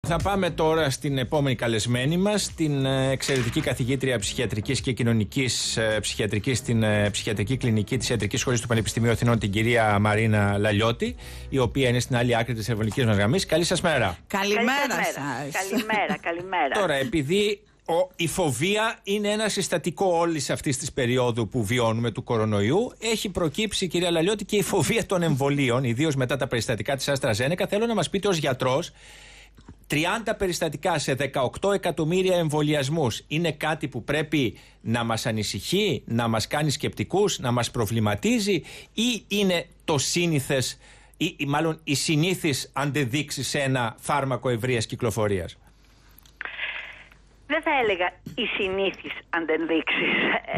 Θα πάμε τώρα στην επόμενη καλεσμένη μας, την εξαιρετική καθηγήτρια ψυχιατρικής και κοινωνικής ψυχιατρικής στην ψυχιατρική κλινική της Ιατρικής Σχολής του Πανεπιστημίου Αθηνών, την κυρία Μαρίνα Λαλιώτη, η οποία είναι στην άλλη άκρη της τηλεφωνικής μας γραμμής. Καλή σας μέρα. Καλημέρα σας. Καλημέρα. Τώρα, επειδή η φοβία είναι ένα συστατικό όλης αυτής της περίοδου που βιώνουμε του κορονοϊού, έχει προκύψει, κυρία Λαλιώτη, και η φοβία των εμβολίων, ιδίως μετά τα περιστατικά της AstraZeneca. Θέλω να μας πείτε ως γιατρός, 30 περιστατικά σε 18 εκατομμύρια εμβολιασμούς είναι κάτι που πρέπει να μας ανησυχεί, να μας κάνει σκεπτικούς, να μας προβληματίζει, ή είναι το σύνηθες, ή μάλλον η συνήθις αντεδείξη σε ένα φάρμακο ευρείας κυκλοφορίας? Δεν θα έλεγα οι συνήθεις αντεδείξεις.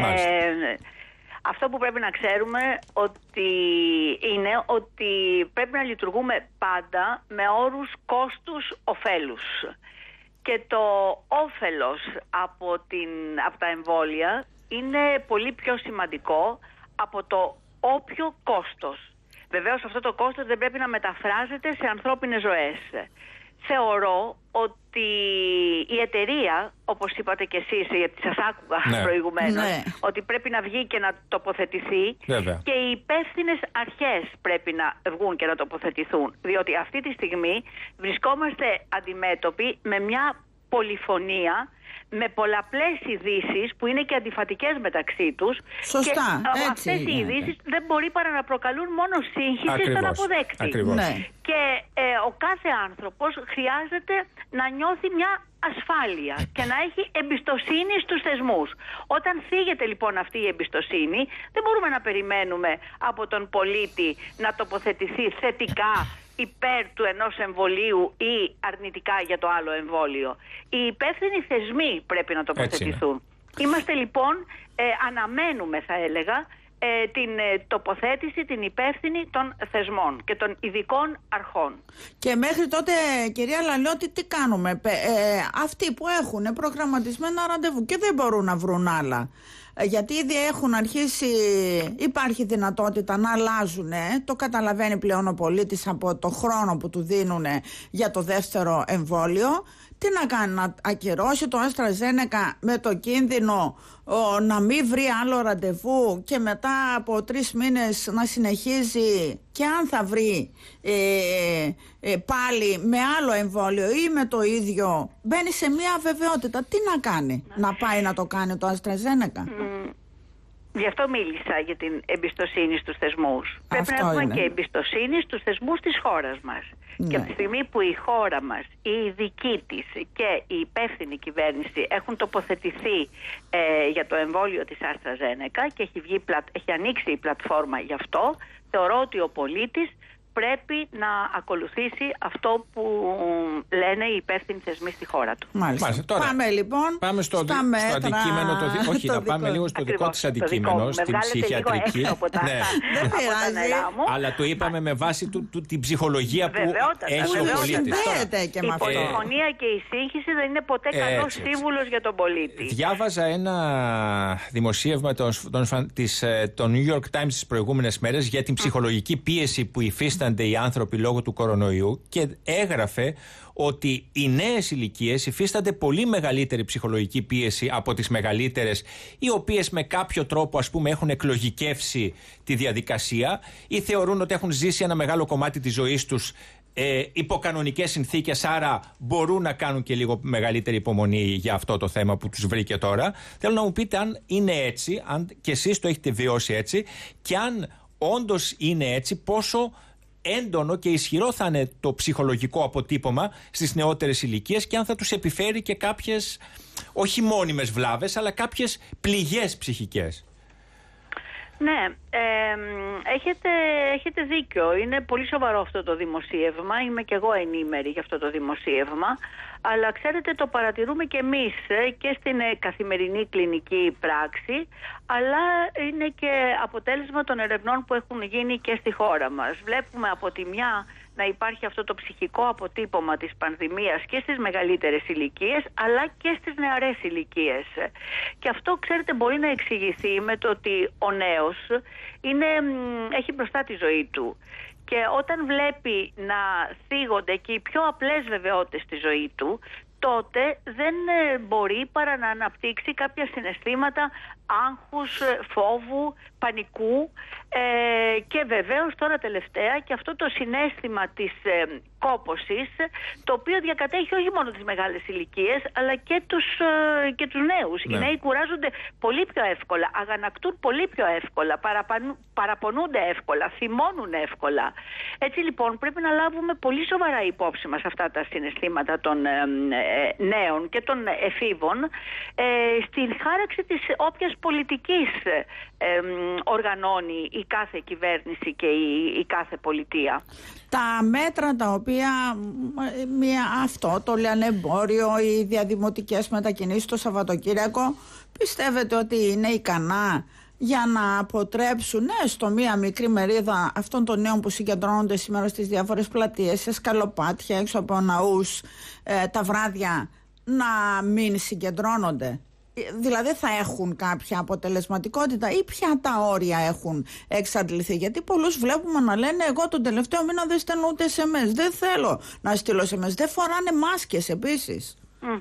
Αυτό που πρέπει να ξέρουμε είναι ότι πρέπει να λειτουργούμε πάντα με όρους κόστους-οφέλους. Και το όφελος από τα εμβόλια είναι πολύ πιο σημαντικό από το όποιο κόστος. Βεβαίως αυτό το κόστος δεν πρέπει να μεταφράζεται σε ανθρώπινες ζωές. Θεωρώ ότι η εταιρεία, όπως είπατε και εσείς, γιατί σας άκουγα προηγουμένως, ότι πρέπει να βγει και να τοποθετηθεί. Βέβαια. Και οι υπεύθυνες αρχές πρέπει να βγουν και να τοποθετηθούν. Διότι αυτή τη στιγμή βρισκόμαστε αντιμέτωποι με μια πολυφωνία, με πολλαπλές ειδήσεις που είναι και αντιφατικές μεταξύ τους. Σωστά, και αυτές οι ειδήσεις δεν μπορεί παρά να προκαλούν μόνο σύγχυση στον αποδέκτη. Και ο κάθε άνθρωπος χρειάζεται να νιώθει μια ασφάλεια και να έχει εμπιστοσύνη στους θεσμούς. Όταν θίγεται λοιπόν αυτή η εμπιστοσύνη, δεν μπορούμε να περιμένουμε από τον πολίτη να τοποθετηθεί θετικά υπέρ του ενός εμβολίου ή αρνητικά για το άλλο εμβόλιο. Οι υπεύθυνοι θεσμοί πρέπει να τοποθετηθούν. Είμαστε λοιπόν, αναμένουμε θα έλεγα, την τοποθέτηση, την υπεύθυνη των θεσμών και των ειδικών αρχών. Και μέχρι τότε, κυρία Λαλιώτη, τι κάνουμε? Αυτοί που έχουν προγραμματισμένα ραντεβού και δεν μπορούν να βρουν άλλα, γιατί ήδη έχουν αρχίσει, υπάρχει δυνατότητα να αλλάζουν, το καταλαβαίνει πλέον ο πολίτης από το χρόνο που του δίνουν για το δεύτερο εμβόλιο. Τι να κάνει, να ακυρώσει το AstraZeneca με το κίνδυνο να μην βρει άλλο ραντεβού και μετά από 3 μήνες να συνεχίζει, και αν θα βρει πάλι με άλλο εμβόλιο ή με το ίδιο, μπαίνει σε μια αβεβαιότητα. Τι να κάνει, να πάει να το κάνει το AstraZeneca? Γι' αυτό μίλησα για την εμπιστοσύνη στους θεσμούς. Πρέπει να έχουμε και εμπιστοσύνη στους θεσμούς της χώρας μας. Και από τη στιγμή που η χώρα μας, η ειδική της και η υπεύθυνη κυβέρνηση έχουν τοποθετηθεί για το εμβόλιο της AstraZeneca και έχει ανοίξει η πλατφόρμα γι' αυτό, θεωρώ ότι ο πολίτης πρέπει να ακολουθήσει αυτό που λένε οι υπεύθυνοι θεσμοί στη χώρα του. Μάλιστα. Τώρα, πάμε λοιπόν στο αντικείμενο. Όχι, να πάμε λίγο στο δικό της αντικείμενο, στην ψυχιατρική. Δεν πειράζει. Αλλά το είπαμε με βάση την ψυχολογία που έχει ο πολίτης. Η πολυφωνία και η σύγχυση δεν είναι ποτέ καλός σύμβουλος για τον πολίτη. Διάβαζα ένα δημοσίευμα των New York Times τις προηγούμενες μέρες για την ψυχολογική πίεση που υφίστανται οι άνθρωποι λόγω του κορονοϊού, και έγραφε ότι οι νέες ηλικίες υφίστανται πολύ μεγαλύτερη ψυχολογική πίεση από τις μεγαλύτερες, οι οποίες με κάποιο τρόπο, ας πούμε, έχουν εκλογικεύσει τη διαδικασία ή θεωρούν ότι έχουν ζήσει ένα μεγάλο κομμάτι της ζωής τους υπό κανονικές συνθήκες, άρα μπορούν να κάνουν και λίγο μεγαλύτερη υπομονή για αυτό το θέμα που τους βρήκε τώρα. Θέλω να μου πείτε αν είναι έτσι, αν και εσείς το έχετε βιώσει έτσι, και αν όντως είναι έτσι, πόσο έντονο και ισχυρό θα είναι το ψυχολογικό αποτύπωμα στις νεότερες ηλικίες, και αν θα τους επιφέρει και κάποιες, όχι μόνιμες βλάβες, αλλά κάποιες πληγές ψυχικές. Ναι, έχετε δίκιο. Είναι πολύ σοβαρό αυτό το δημοσίευμα. Είμαι και εγώ ενήμερη για αυτό το δημοσίευμα. Αλλά ξέρετε, το παρατηρούμε και εμείς και στην καθημερινή κλινική πράξη, αλλά είναι και αποτέλεσμα των ερευνών που έχουν γίνει και στη χώρα μας. Βλέπουμε από τη μια να υπάρχει αυτό το ψυχικό αποτύπωμα της πανδημίας και στις μεγαλύτερες ηλικίες, αλλά και στις νεαρές ηλικίες. Και αυτό, ξέρετε, μπορεί να εξηγηθεί με το ότι ο νέος έχει μπροστά τη ζωή του. Και όταν βλέπει να θίγονται και οι πιο απλές βεβαιότητες στη ζωή του, τότε δεν μπορεί παρά να αναπτύξει κάποια συναισθήματα άγχους, φόβου, πανικού και βεβαίως τώρα τελευταία και αυτό το συναίσθημα της κόπωσης, το οποίο διακατέχει όχι μόνο τις μεγάλες ηλικίες αλλά και τους νέους. Ναι. Οι νέοι κουράζονται πολύ πιο εύκολα, αγανακτούν πολύ πιο εύκολα, παραπονούνται εύκολα, θυμώνουν εύκολα. Έτσι λοιπόν πρέπει να λάβουμε πολύ σοβαρά υπόψη μας αυτά τα συναισθήματα των νέων και των εφήβων στην χάραξη της όποιας πολιτικής οργανώνει η κάθε κυβέρνηση και η κάθε πολιτεία. Τα μέτρα τα οποία αυτό το λιανεμπόριο, οι διαδημοτικές μετακινήσεις το Σαββατοκύριακο, πιστεύετε ότι είναι ικανά για να αποτρέψουν στο μία μικρή μερίδα αυτών των νέων που συγκεντρώνονται σήμερα στις διάφορες πλατείες, σε σκαλοπάτια, έξω από ναούς, τα βράδια, να μην συγκεντρώνονται? Δηλαδή θα έχουν κάποια αποτελεσματικότητα ή πια τα όρια έχουν εξαντληθεί? Γιατί πολλούς βλέπουμε να λένε εγώ τον τελευταίο μήνα δεν στέλνω ούτε SMS, δεν θέλω να στείλω SMS, δεν φοράνε μάσκες επίσης.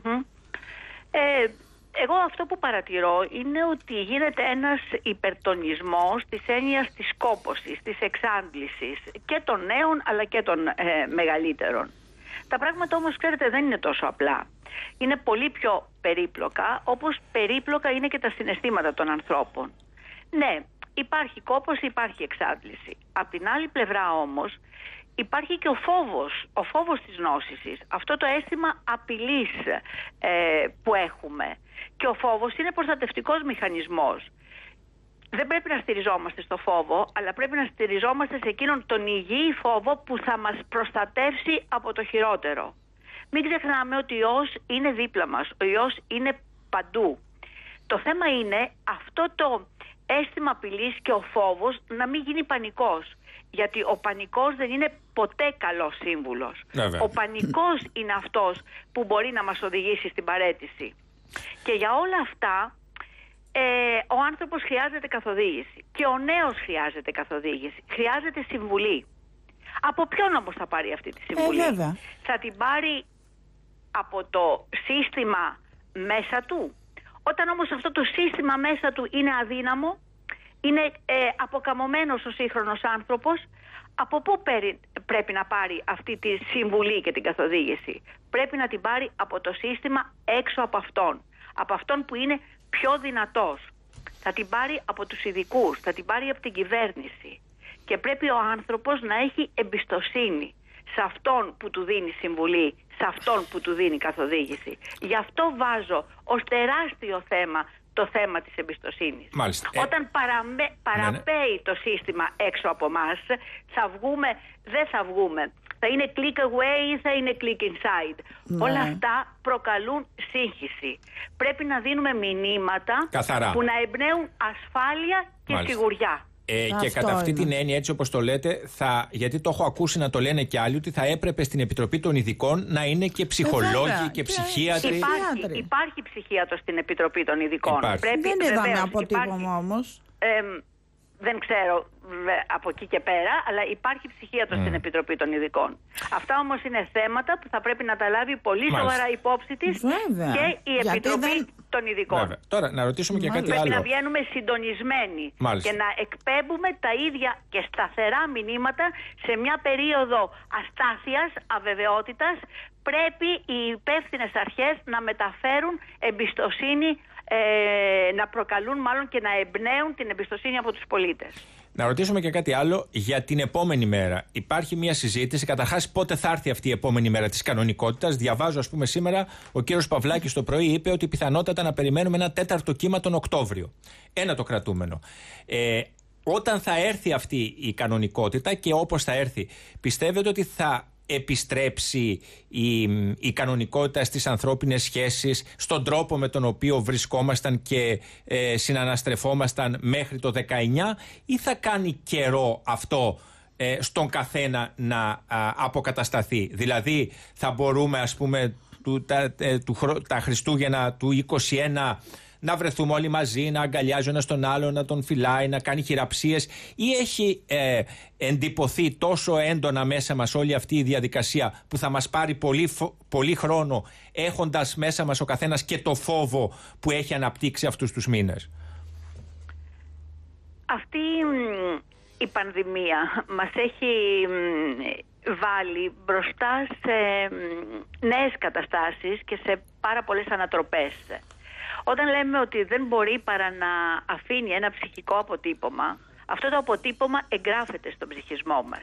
Εγώ αυτό που παρατηρώ είναι ότι γίνεται ένας υπερτονισμός της έννοιας της κόπωσης, της εξάντλησης και των νέων αλλά και των μεγαλύτερων. Τα πράγματα όμως, ξέρετε, δεν είναι τόσο απλά. Είναι πολύ πιο περίπλοκα, όπως περίπλοκα είναι και τα συναισθήματα των ανθρώπων. Ναι, υπάρχει κόπωση, υπάρχει εξάντληση. Απ' την άλλη πλευρά όμως υπάρχει και ο φόβος της νόσησης, αυτό το αίσθημα απειλής που έχουμε. Και ο φόβος είναι προστατευτικός μηχανισμός. Δεν πρέπει να στηριζόμαστε στο φόβο, αλλά πρέπει να στηριζόμαστε σε εκείνον τον υγιή φόβο που θα μας προστατεύσει από το χειρότερο. Μην ξεχνάμε ότι ο ιός είναι δίπλα μας, ο ιός είναι παντού. Το θέμα είναι αυτό το αίσθημα απειλής και ο φόβος να μην γίνει πανικός. Γιατί ο πανικός δεν είναι ποτέ καλός σύμβουλος. Ο πανικός είναι αυτός που μπορεί να μας οδηγήσει στην παραίτηση. Και για όλα αυτά ο άνθρωπος χρειάζεται καθοδήγηση. Και ο νέος χρειάζεται καθοδήγηση. Χρειάζεται συμβουλή. Από ποιον όμως θα πάρει αυτή τη συμβουλή? Θα την πάρει από το σύστημα μέσα του? Όταν όμως αυτό το σύστημα μέσα του είναι αδύναμο, είναι αποκαμωμένος ο σύγχρονος άνθρωπος, από πού πρέπει να πάρει αυτή τη συμβουλή και την καθοδήγηση? Πρέπει να την πάρει από το σύστημα έξω από αυτόν. Από αυτόν που είναι πιο δυνατός. Θα την πάρει από τους ειδικούς, θα την πάρει από την κυβέρνηση. Και πρέπει ο άνθρωπος να έχει εμπιστοσύνη σε αυτόν που του δίνει συμβουλή, σε αυτόν που του δίνει καθοδήγηση. Γι' αυτό βάζω ως τεράστιο θέμα το θέμα της εμπιστοσύνης. Μάλιστα. Όταν παραπέει το σύστημα έξω από μας, θα βγούμε, δεν θα βγούμε. Θα είναι click away ή θα είναι click inside. Όλα αυτά προκαλούν σύγχυση. Πρέπει να δίνουμε μηνύματα που να εμπνέουν ασφάλεια και σιγουριά. Και κατά αυτή την έννοια, έτσι όπως το λέτε, γιατί το έχω ακούσει να το λένε και άλλοι, ότι θα έπρεπε στην Επιτροπή των Ειδικών να είναι και ψυχολόγοι και ψυχίατροι. Υπάρχει ψυχίατρος στην Επιτροπή των Ειδικών. Δεν είδαμε αποτύπωμα όμως. Δεν ξέρω από εκεί και πέρα, αλλά υπάρχει ψυχίατρος στην Επιτροπή των Ειδικών. Αυτά όμως είναι θέματα που θα πρέπει να τα λάβει πολύ σοβαρά υπόψη της και η Επιτροπή των Ειδικών. Βέβαια. Τώρα να ρωτήσουμε και κάτι άλλο. Πρέπει να βγαίνουμε συντονισμένοι και να εκπέμπουμε τα ίδια και σταθερά μηνύματα σε μια περίοδο αστάθειας, αβεβαιότητας. Πρέπει οι υπεύθυνες αρχές να μεταφέρουν εμπιστοσύνη, να προκαλούν μάλλον και να εμπνέουν την εμπιστοσύνη από τους πολίτες. Να ρωτήσουμε και κάτι άλλο για την επόμενη μέρα. Υπάρχει μια συζήτηση, καταρχάς πότε θα έρθει αυτή η επόμενη μέρα της κανονικότητας. Διαβάζω, ας πούμε, σήμερα ο κύριος Παυλάκης το πρωί είπε ότι πιθανότατα να περιμένουμε ένα τέταρτο κύμα τον Οκτώβριο. Ένα το κρατούμενο. Όταν θα έρθει αυτή η κανονικότητα και όπως θα έρθει, πιστεύετε ότι θα επιστρέψει η κανονικότητα στις ανθρώπινες σχέσεις, στον τρόπο με τον οποίο βρισκόμασταν και συναναστρεφόμασταν μέχρι το 19, ή θα κάνει καιρό αυτό στον καθένα να αποκατασταθεί? Δηλαδή θα μπορούμε, ας πούμε, τα Χριστούγεννα του 21 να βρεθούμε όλοι μαζί, να αγκαλιάζει ο ένας τον άλλο, να τον φυλάει, να κάνει χειραψίες, ή έχει εντυπωθεί τόσο έντονα μέσα μας όλη αυτή η διαδικασία που θα μας πάρει πολύ χρόνο, έχοντας μέσα μας ο καθένας και το φόβο που έχει αναπτύξει αυτούς τους μήνες? Αυτή η πανδημία μας έχει βάλει μπροστά σε νέες καταστάσεις και σε πάρα πολλές ανατροπές. Όταν λέμε ότι δεν μπορεί παρά να αφήνει ένα ψυχικό αποτύπωμα, αυτό το αποτύπωμα εγγράφεται στον ψυχισμό μας.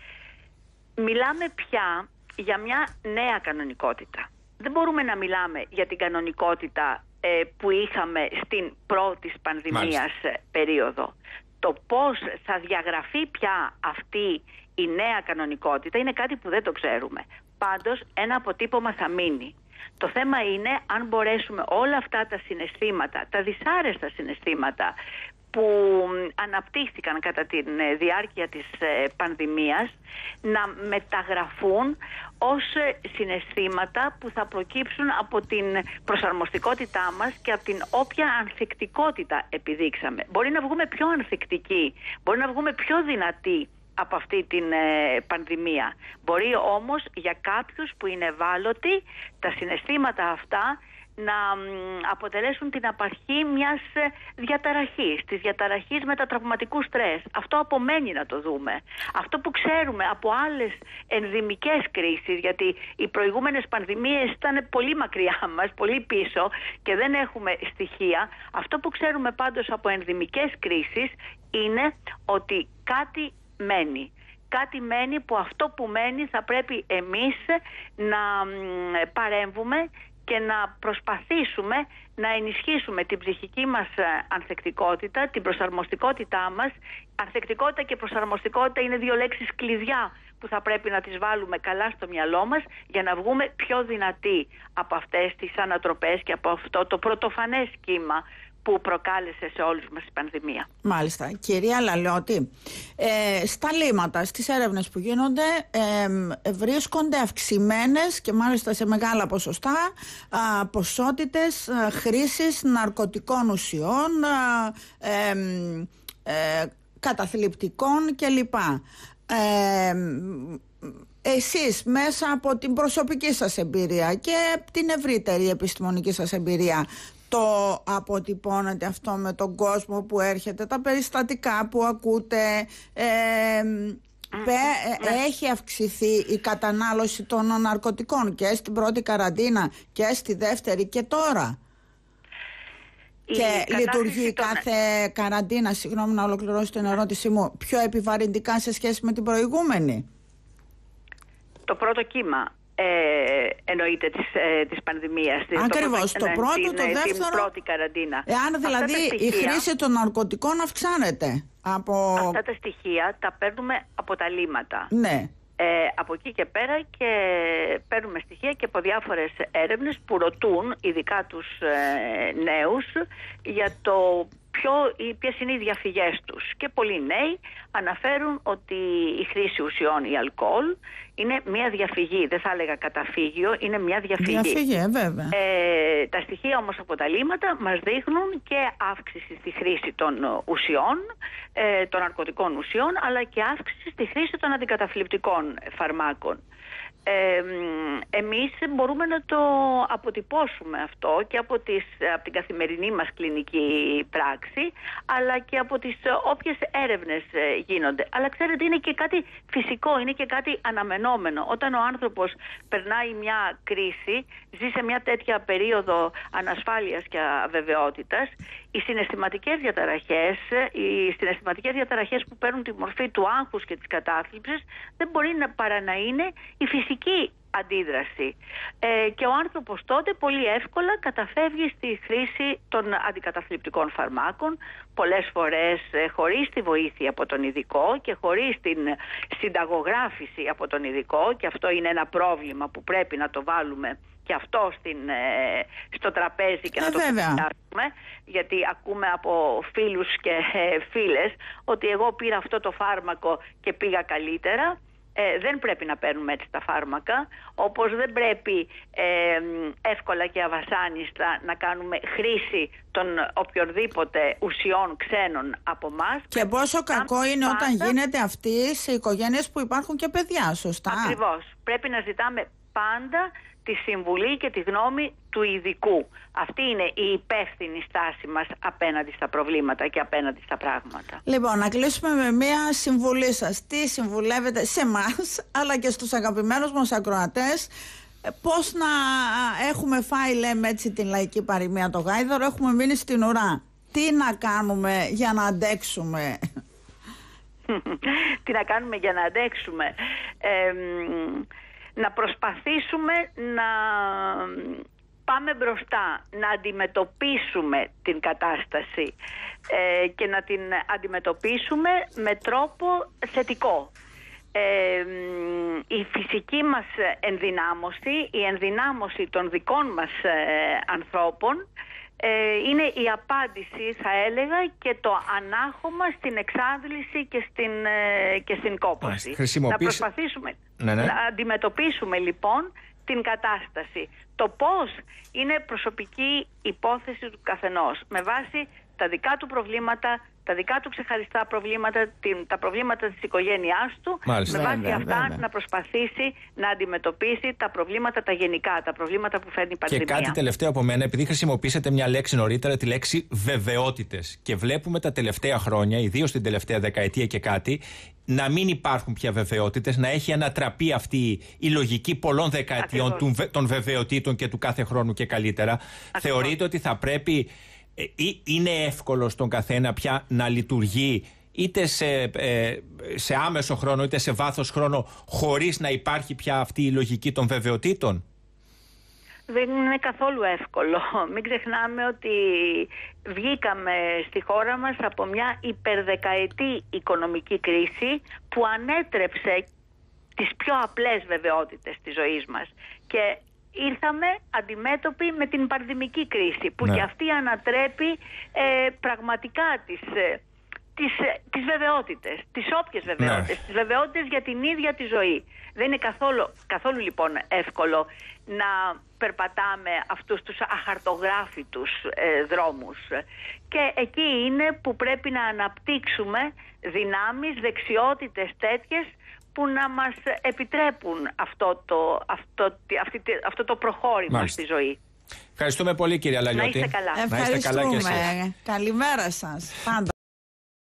Μιλάμε πια για μια νέα κανονικότητα. Δεν μπορούμε να μιλάμε για την κανονικότητα που είχαμε στην πρώτη πανδημίας περίοδο. Το πώς θα διαγραφεί πια αυτή η νέα κανονικότητα είναι κάτι που δεν το ξέρουμε. Πάντως ένα αποτύπωμα θα μείνει. Το θέμα είναι αν μπορέσουμε όλα αυτά τα συναισθήματα, τα δυσάρεστα συναισθήματα που αναπτύχθηκαν κατά τη διάρκεια της πανδημίας, να μεταγραφούν ως συναισθήματα που θα προκύψουν από την προσαρμοστικότητά μας και από την όποια ανθεκτικότητα επιδείξαμε. Μπορεί να βγούμε πιο ανθεκτικοί, μπορεί να βγούμε πιο δυνατοί από αυτή την πανδημία. Μπορεί όμως για κάποιους που είναι ευάλωτοι τα συναισθήματα αυτά να αποτελέσουν την απαρχή μιας διαταραχής, της διαταραχής μετατραυματικού στρες. Αυτό απομένει να το δούμε. Αυτό που ξέρουμε από άλλες ενδημικές κρίσεις, γιατί οι προηγούμενες πανδημίες ήταν πολύ μακριά μας, πολύ πίσω και δεν έχουμε στοιχεία. Αυτό που ξέρουμε πάντως από ενδημικές κρίσεις είναι ότι κάτι μένει. Κάτι μένει που αυτό που μένει θα πρέπει εμείς να παρέμβουμε και να προσπαθήσουμε να ενισχύσουμε την ψυχική μας ανθεκτικότητα, την προσαρμοστικότητά μας. Ανθεκτικότητα και προσαρμοστικότητα είναι δύο λέξεις κλειδιά που θα πρέπει να τις βάλουμε καλά στο μυαλό μας για να βγούμε πιο δυνατοί από αυτές τις ανατροπές και από αυτό το πρωτοφανές κύμα που προκάλεσε σε όλους μας η πανδημία. Μάλιστα. Κυρία Λαλιώτη, στα λίμματα, στις έρευνες που γίνονται, βρίσκονται αυξημένες και μάλιστα σε μεγάλα ποσοστά ποσότητες χρήσης ναρκωτικών ουσιών, καταθλιπτικών κλπ. Εσείς μέσα από την προσωπική σας εμπειρία και την ευρύτερη επιστημονική σας εμπειρία, το αποτυπώνετε αυτό με τον κόσμο που έρχεται, τα περιστατικά που ακούτε, έχει αυξηθεί η κατανάλωση των ναρκωτικών και στην πρώτη καραντίνα και στη δεύτερη και τώρα? Και λειτουργεί κάθε καραντίνα, συγγνώμη να ολοκληρώσω την ερώτησή μου, πιο επιβαρυντικά σε σχέση με την προηγούμενη? Το πρώτο κύμα εννοείται της πανδημίας. Ακριβώς, το πρώτο, το δεύτερο. Την πρώτη καραντίνα. Εάν δηλαδή η χρήση των ναρκωτικών αυξάνεται από... Αυτά τα στοιχεία τα παίρνουμε από τα λίμματα. Ναι. Από εκεί και πέρα και παίρνουμε στοιχεία και από διάφορες έρευνες που ρωτούν ειδικά τους νέους για το ποιες είναι οι διαφυγές τους. Και πολλοί νέοι αναφέρουν ότι η χρήση ουσιών ή αλκοόλ είναι μια διαφυγή. Δεν θα έλεγα καταφύγιο, είναι μια διαφυγή. Διαφυγή, βέβαια. Τα στοιχεία όμως από τα λίμματα μας δείχνουν και αύξηση στη χρήση των ουσιών, των ναρκωτικών ουσιών, αλλά και αύξηση στη χρήση των αντικαταθλιπτικών φαρμάκων. Εμείς μπορούμε να το αποτυπώσουμε αυτό και από την καθημερινή μας κλινική πράξη, αλλά και από τις όποιες έρευνες γίνονται. Αλλά ξέρετε, είναι και κάτι φυσικό, είναι και κάτι αναμενόμενο. Όταν ο άνθρωπος περνάει μια κρίση, ζει σε μια τέτοια περίοδο ανασφάλειας και αβεβαιότητας, οι συναισθηματικές διαταραχές που παίρνουν τη μορφή του άγχους και της κατάθλιψης δεν μπορεί παρά να είναι η φυσική αντίδραση. Και ο άνθρωπος τότε πολύ εύκολα καταφεύγει στη χρήση των αντικαταθλιπτικών φαρμάκων, πολλές φορές χωρίς τη βοήθεια από τον ειδικό και χωρίς την συνταγογράφηση από τον ειδικό, και αυτό είναι ένα πρόβλημα που πρέπει να το βάλουμε και αυτό στο τραπέζι και να το συζητήσουμε, γιατί ακούμε από φίλους και φίλες ότι εγώ πήρα αυτό το φάρμακο και πήγα καλύτερα. δεν πρέπει να παίρνουμε έτσι τα φάρμακα, όπως δεν πρέπει εύκολα και αβασάνιστα να κάνουμε χρήση των οποιοδήποτε ουσιών ξένων από εμάς. Και πόσο κακό είναι όταν γίνεται αυτή σε οικογένειες που υπάρχουν και παιδιά, σωστά? Ακριβώς. Πρέπει να ζητάμε πάντα τη συμβουλή και τη γνώμη του ειδικού. Αυτή είναι η υπεύθυνη στάση μας απέναντι στα προβλήματα και απέναντι στα πράγματα. Λοιπόν, να κλείσουμε με μία συμβουλή σας. Τι συμβουλεύετε σε εμάς, αλλά και στους αγαπημένους μας ακροατές, πώς να έχουμε φάει, λέμε έτσι την λαϊκή παροιμία, το γάιδαρο, έχουμε μείνει στην ουρά. Τι να κάνουμε για να αντέξουμε? Τι να κάνουμε για να αντέξουμε? Να προσπαθήσουμε να πάμε μπροστά, να αντιμετωπίσουμε την κατάσταση και να την αντιμετωπίσουμε με τρόπο θετικό. Η φυσική μας ενδυνάμωση, η ενδυνάμωση των δικών μας ανθρώπων είναι η απάντηση, θα έλεγα, και το ανάχωμα στην εξάντληση και στην κόπωση. Να προσπαθήσουμε να αντιμετωπίσουμε λοιπόν την κατάσταση. Το πώς είναι προσωπική υπόθεση του καθενός, με βάση τα δικά του προβλήματα, τα δικά του ξεχαριστά προβλήματα, τα προβλήματα της οικογένειάς του. Μάλιστα, με βάση αυτά να προσπαθήσει να αντιμετωπίσει τα προβλήματα τα γενικά, τα προβλήματα που φέρνει η πανδημία. Και κάτι τελευταίο από μένα, επειδή χρησιμοποιήσατε μια λέξη νωρίτερα, τη λέξη βεβαιότητες. Και βλέπουμε τα τελευταία χρόνια, ιδίως την τελευταία δεκαετία και κάτι, να μην υπάρχουν πια βεβαιότητες, να έχει ανατραπεί αυτή η λογική πολλών δεκαετιών των βεβαιοτήτων και του κάθε χρόνου και καλύτερα. Ακριβώς. Θεωρείτε ότι θα πρέπει, είναι εύκολο στον καθένα πια να λειτουργεί είτε σε άμεσο χρόνο είτε σε βάθος χρόνο, χωρίς να υπάρχει πια αυτή η λογική των βεβαιοτήτων? Δεν είναι καθόλου εύκολο. Μην ξεχνάμε ότι βγήκαμε στη χώρα μας από μια υπερδεκαετή οικονομική κρίση που ανέτρεψε τις πιο απλές βεβαιότητες της ζωής μας. Και ήρθαμε αντιμέτωποι με την πανδημική κρίση που και αυτή ανατρέπει πραγματικά τις βεβαιότητες, τις όποιες βεβαιότητες, τις βεβαιότητες για την ίδια τη ζωή. Δεν είναι καθόλου λοιπόν εύκολο να περπατάμε αυτούς τους αχαρτογράφητους δρόμους. Και εκεί είναι που πρέπει να αναπτύξουμε δυνάμεις, δεξιότητες τέτοιες που να μας επιτρέπουν αυτό το προχώρημα στη ζωή. Ευχαριστούμε πολύ, κυρία Λαλιώτη. Να είστε καλά. Ευχαριστούμε. Καλημέρα σας. Πάντα.